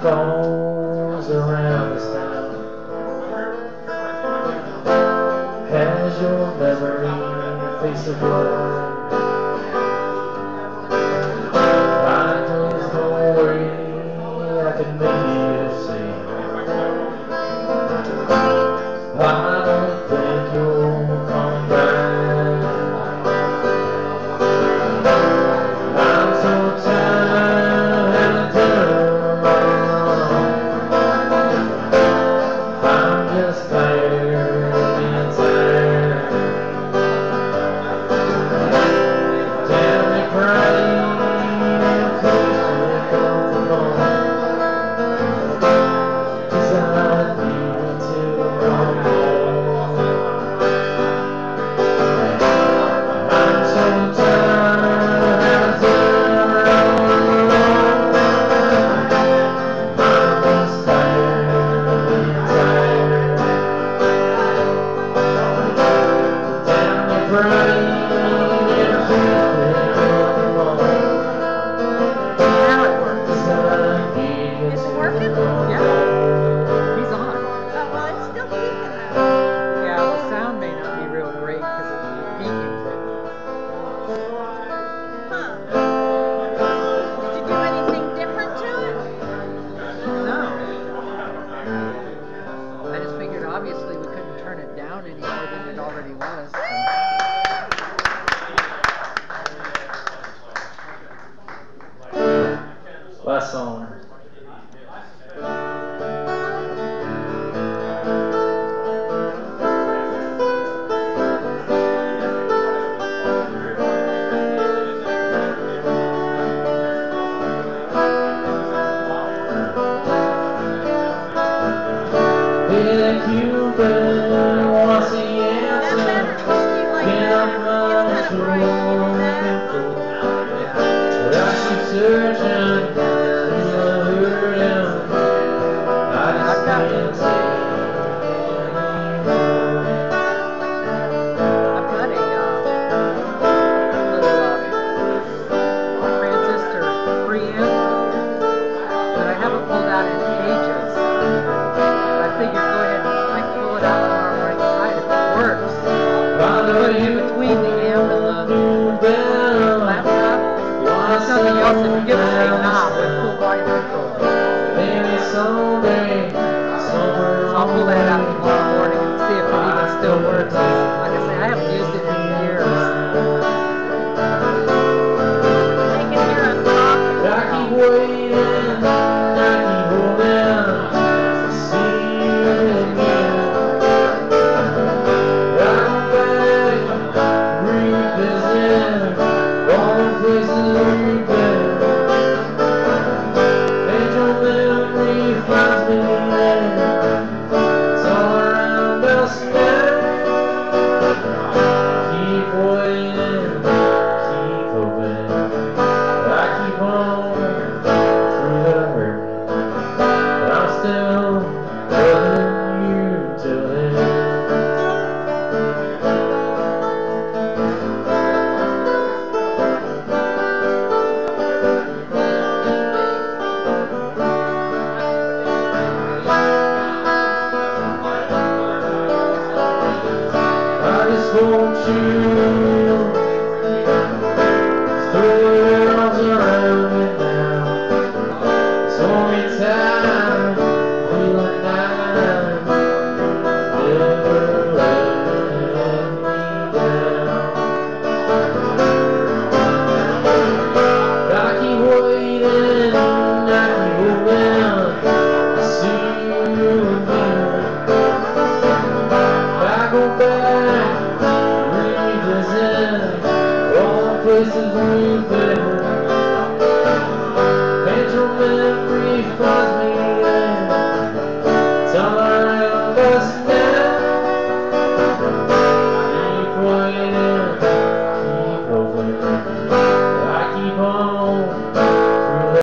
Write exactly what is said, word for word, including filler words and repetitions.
falls around this town. Has your memory face of blood? I know there's no way I can make you see. I don't think you'll come back. I'm so tired of doing I'm just tired of being tired. Damn it, crying and close to comfortable. 'Cause I need to come home. I'm so tired of doing I'm just tired of being tired. Damn it, crying and close to Now it works. 'Cause I need Is it to working? come Yeah. home. He's on. Oh, well, it's still peaking though. Yeah, the sound may not be real great because it's peaking, but Huh. Did you do anything different to it? no. I just figured obviously we couldn't turn it down any more than it already was. So. Last song. If you've been what's the That better answer? just be like Get that. up my It's kind of bright like that. But I keep searching through the hurting. I just can't take anymore. I've got a uh, little uh, transistor preamp that I haven't pulled out in ages. I figured go ahead and I can pull it out tomorrow morning and try it if it works. Put it in between the amp and the laptop. There's nothing else that can give us a knob with full volume control. Maybe someday, somewhere So I'll pull that out tomorrow morning and see if it even still works. Like I say, I haven't used it in years. They can hear us talking. I keep waiting, I keep holding to see you again. I'm back, revisiting all the places we've been. And your memory finds me there. It's all around us now. Keep waiting, keep hoping. I keep on through the hurt, but I'm still loving you till then. I just want you